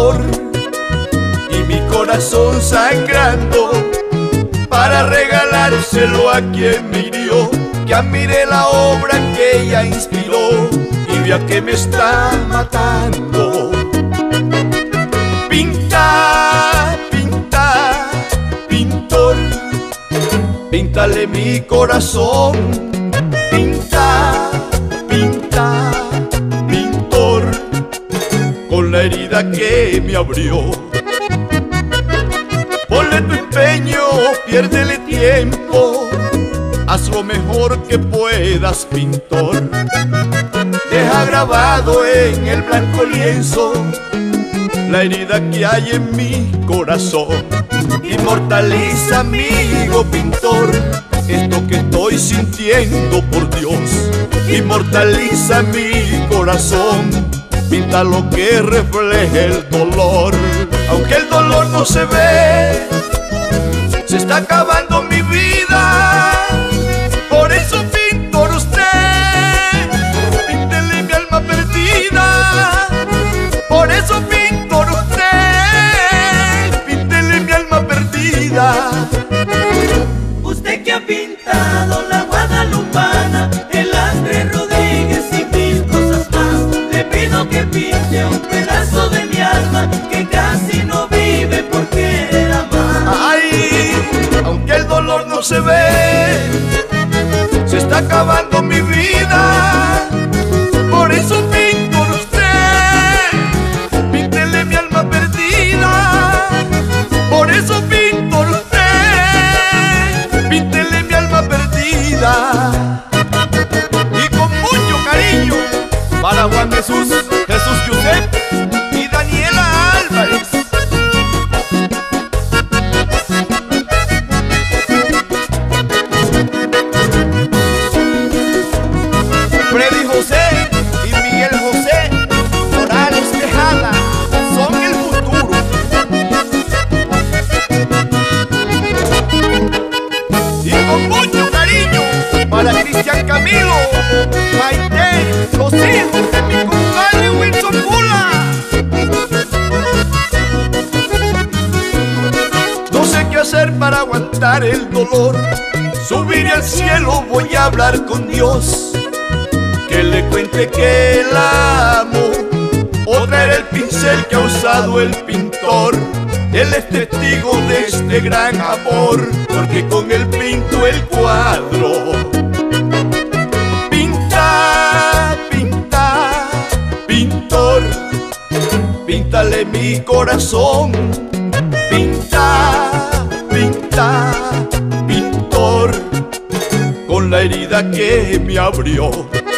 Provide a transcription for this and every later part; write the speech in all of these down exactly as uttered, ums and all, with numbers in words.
dolor y mi corazón sangrando para regalárselo a quien me hirió. Que admire la obra que ella inspiró y vea que me está matando. Pinta, pinta, pintor, píntale mi corazón. Pinta, pinta, pintor, con la herida que me abrió. Ponle tu empeño, piérdele tiempo, haz lo mejor que puedas, pintor. Deja grabado en el blanco lienzo la herida que hay en mi corazón. Inmortaliza, amigo pintor, esto que estoy sintiendo, por Dios. Inmortaliza mi corazón, pinta lo que refleje el dolor. Aunque el dolor no se ve, se está acabando mi vida. Por eso, pintor, usted píntele mi alma perdida. Por eso, pintor, usted píntele mi alma perdida. Usted que ha pintado la guadalupana, el Astre Rodríguez y mil cosas más, le pido que pinte un pedazo de mi alma que casi no vive por querer amar. Ay, aunque el dolor no se ve, se está acabando mi vida. Por eso, pintor, usted píntele mi alma perdida. Por eso, pintor, usted píntele mi alma perdida. Y con mucho cariño para Juan Jesús, Jesús Giuseppe y Daniela Álvarez. Freddy José y Miguel José Morales Tejada son el futuro. Y con mucho cariño para Cristian Camilo, Maite, los hijos de mi compadre Wilson Mula. No sé qué hacer para aguantar el dolor. Subiré al cielo, voy a hablar con Dios, que le cuente que la amo, o traer el pincel que ha usado el pintor. Él es testigo de este gran amor, porque con él pinto el cuadro. Pinta, pinta, pintor, píntale mi corazón. Pinta, pinta, pintor, con la herida que me abrió.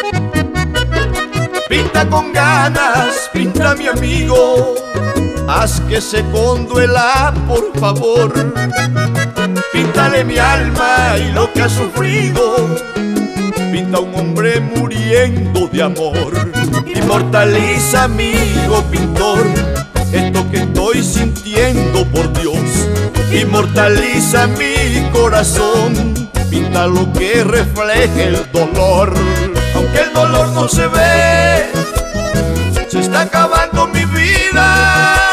Pinta con ganas, pinta mi amigo, haz que se conduela, por favor. Píntale mi alma y lo que ha sufrido, pinta un hombre muriendo de amor. Inmortaliza, amigo pintor, esto que estoy sintiendo, por Dios. Inmortaliza mi corazón, pinta lo que refleje el dolor. Aunque el dolor no se ve, se está acabando mi vida.